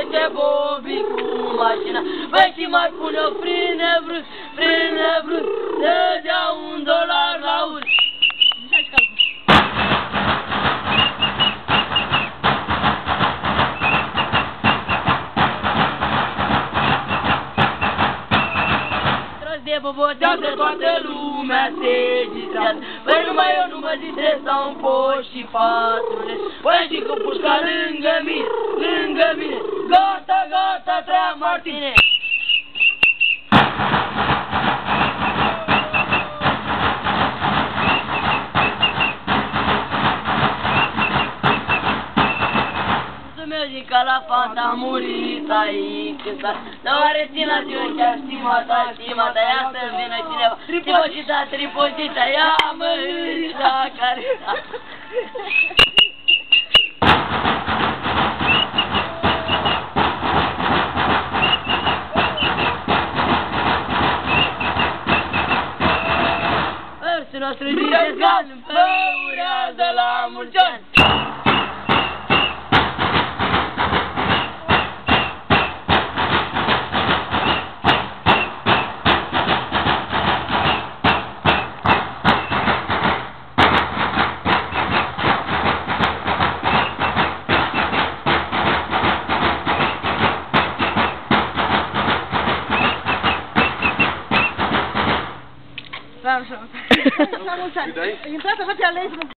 trece Bobby cu mașina. Băi, și mai pune o frână brusc, să dea $1 la ur. De bobotează, toată lumea se distrează. Băi, numai eu nu mă distrez, stau în poș și patrulez. Băi, și cu pușca lângă mine, gata, Traian Martine. Zica la fata a murit aici în sat. Dar oare țin la ziua chiar stimata, ia să-mi vină cineva. Tripozita, ia mărița care... Versul nostru zice zgan, vă urează la mulți ani. La mulți ani. Intrați să vă te alegi.